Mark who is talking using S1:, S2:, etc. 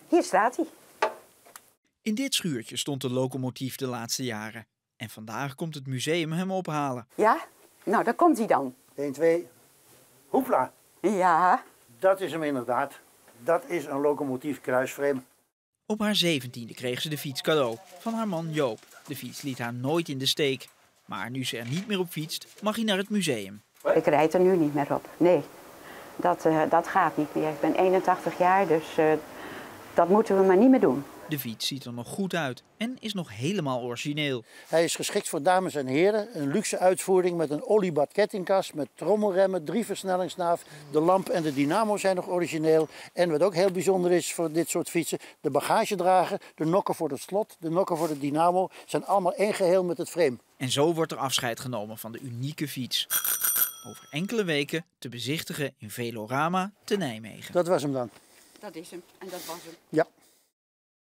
S1: Hier staat hij.
S2: In dit schuurtje stond de locomotief de laatste jaren. En vandaag komt het museum hem ophalen.
S1: Ja? Nou, daar komt hij dan.
S3: 1, 2. Hoepla.
S1: Ja.
S3: Dat is hem inderdaad. Dat is een locomotief kruisframe.
S2: Op haar 17e kreeg ze de fiets cadeau van haar man Joop. De fiets liet haar nooit in de steek. Maar nu ze er niet meer op fietst, mag hij naar het museum.
S1: Ik rijd er nu niet meer op. Nee, dat gaat niet meer. Ik ben 81 jaar, dus dat moeten we maar niet meer doen.
S2: De fiets ziet er nog goed uit en is nog helemaal origineel.
S3: Hij is geschikt voor dames en heren. Een luxe uitvoering met een oliebad kettingkast, met trommelremmen, 3 versnellingsnaaf. De lamp en de dynamo zijn nog origineel. En wat ook heel bijzonder is voor dit soort fietsen, de bagagedrager, de nokken voor het slot, de nokken voor de dynamo, zijn allemaal één geheel met het frame.
S2: En zo wordt er afscheid genomen van de unieke fiets. Over enkele weken te bezichtigen in Velorama te Nijmegen.
S3: Dat was hem dan.
S1: Dat is hem en dat was hem.
S3: Ja.